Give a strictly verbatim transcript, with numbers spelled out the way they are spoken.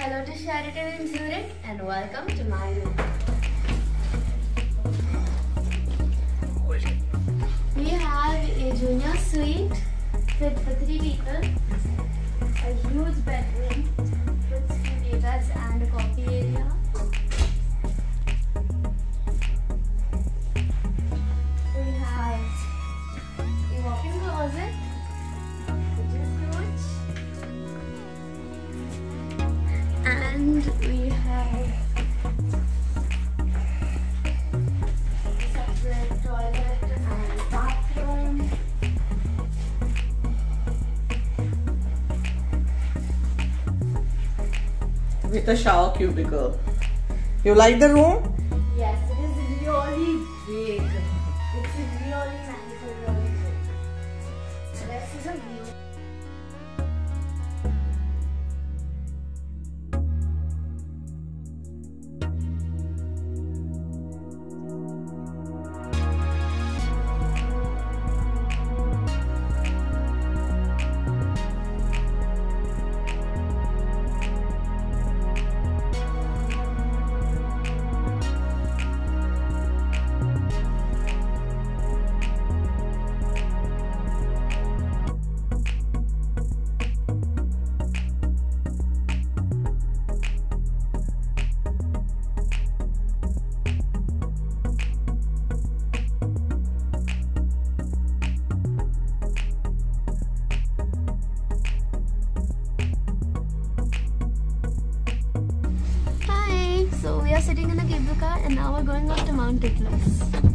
Hello to Sheraton in Zurich and welcome to my room. We have a junior suite fit for three people, a huge bedroom with studios and a coffee area. We have a walk-in closet, which is huge, and we have a separate toilet and bathroom. With a shower cubicle. You like the room? Yes, it is really big. It's really nice and really big. This is a view. So we are sitting in a cable car and now we're going up to Mount Titlis.